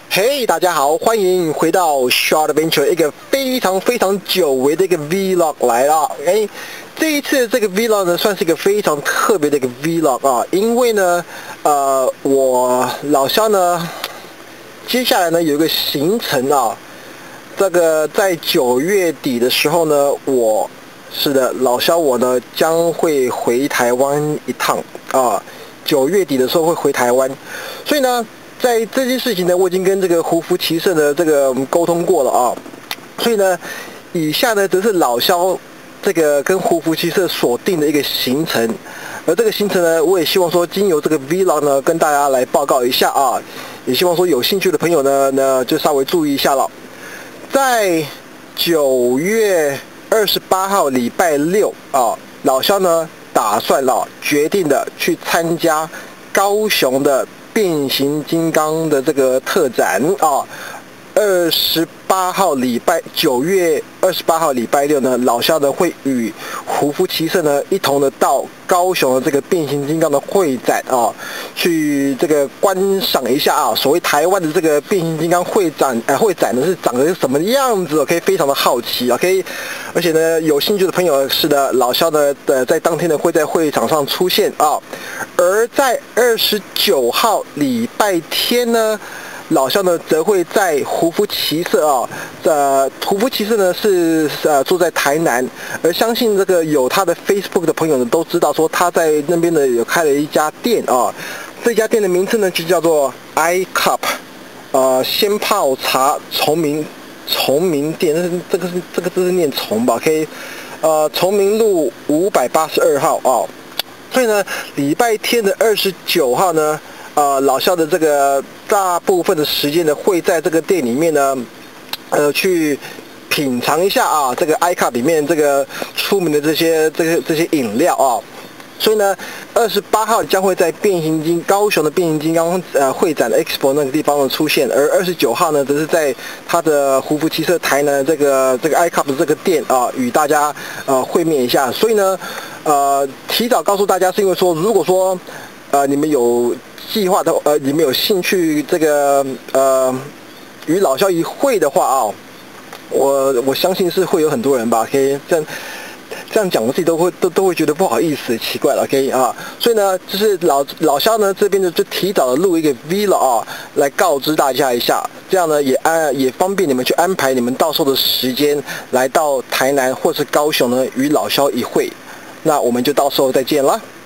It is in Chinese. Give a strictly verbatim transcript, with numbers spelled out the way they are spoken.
嘿，大家好，欢迎回到 Short Adventure， 一个非常非常久违的一个 Vlog 来了。哎，这一次这个 Vlog 呢，算是一个非常特别的一个 Vlog 啊，因为呢，呃，我老肖呢，接下来呢有一个行程啊，这个在九月底的时候呢，我是的，老肖我呢将会回台湾一趟啊，九月底的时候会回台湾，所以呢。在这件事情呢，我已经跟这个胡福骑社的这个沟通过了啊，所以呢，以下呢则是老肖这个跟胡福骑社所定的一个行程，而这个行程呢，我也希望说经由这个 Vlog 呢跟大家来报告一下啊，也希望说有兴趣的朋友呢，呢就稍微注意一下了，在九月二十八号礼拜六啊，老肖呢打算了决定的去参加高雄的变形金刚的这个特展啊，二十八号礼拜九月二十八号礼拜六呢，老肖呢会与胡夫骑社呢一同的到高雄的这个变形金刚的会展啊，去这个观赏一下啊。所谓台湾的这个变形金刚会展，呃，会展呢是长得什么样子 ？OK， 非常的好奇 ，OK， 而且呢，有兴趣的朋友是的，老肖呢的在当天呢会在会场上出现啊。而在二十九号礼拜天呢，老肖呢则会在胡夫骑社啊，呃，胡夫骑社呢是呃住在台南，而相信这个有他的 Facebook 的朋友呢都知道说他在那边呢有开了一家店啊，这家店的名称呢就叫做 iCup， 呃，鲜泡茶崇明崇明店，这个是这个字是念崇吧 ？OK， 呃，崇明路五百八十二号啊。所以呢，礼拜天的二十九号呢，呃，老肖的这个大部分的时间呢，会在这个店里面呢，呃，去品尝一下啊，这个 iCup 里面这个出名的这些这个这些饮料啊。所以呢，二十八号将会在变形金高雄的变形金刚呃会展的 Expo 那个地方呢出现，而二十九号呢，则是在他的胡福骑社台南这个这个 iCup 的这个店啊，与大家呃会面一下。所以呢，呃，提早告诉大家，是因为说，如果说呃你们有计划的，呃你们有兴趣这个呃与老肖一会的话啊，我我相信是会有很多人吧，可以这样。这样讲我自己都会都都会觉得不好意思，奇怪了 ，OK 啊，所以呢，就是老老肖呢这边呢就提早的录一个 Vlog 啊，来告知大家一下，这样呢也安也方便你们去安排你们到时候的时间，来到台南或是高雄呢与老肖一会，那我们就到时候再见了。